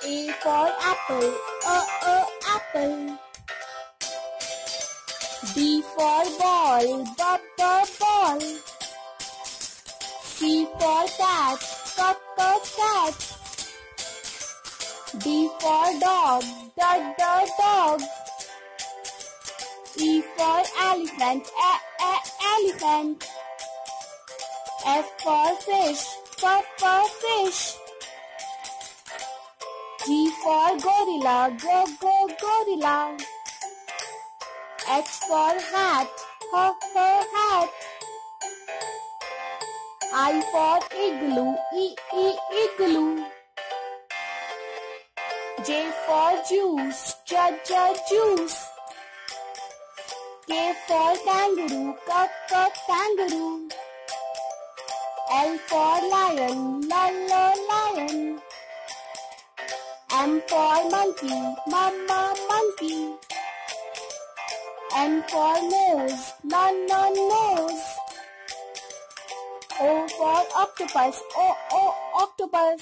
A for apple, apple. B for ball, ball. C for cat, cat. D for dog, dog. E for elephant, elephant. F for fish, fish. G for gorilla, gorilla. H for hat, hat. I for igloo, igloo. J for juice, juice. K for kangaroo, kangaroo. L for lion, lion. M for monkey, monkey. N for nose, nose. O for octopus, octopus.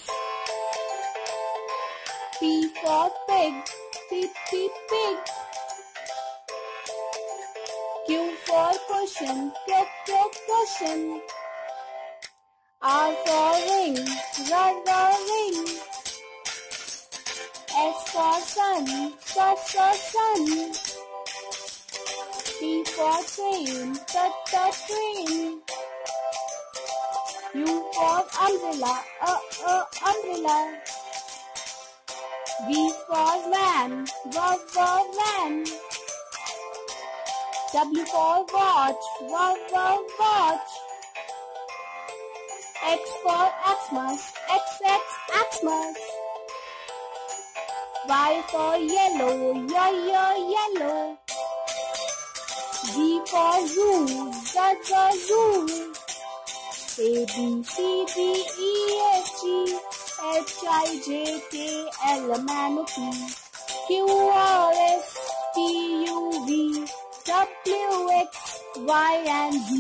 P for pig, pig. Q for cushion, cushion. R for ring, ring. S for sun, sun. T for train, train. U for umbrella, umbrella. V for van, van. W for watch, watch. X for Xmas, Xmas. Y for yellow, yellow. Z for zoo, zoo. A, B, C, D, E, F, G, H, I, J, K, L, M, N, P, Q, R, S, T, U, V, W, X, Y, and Z.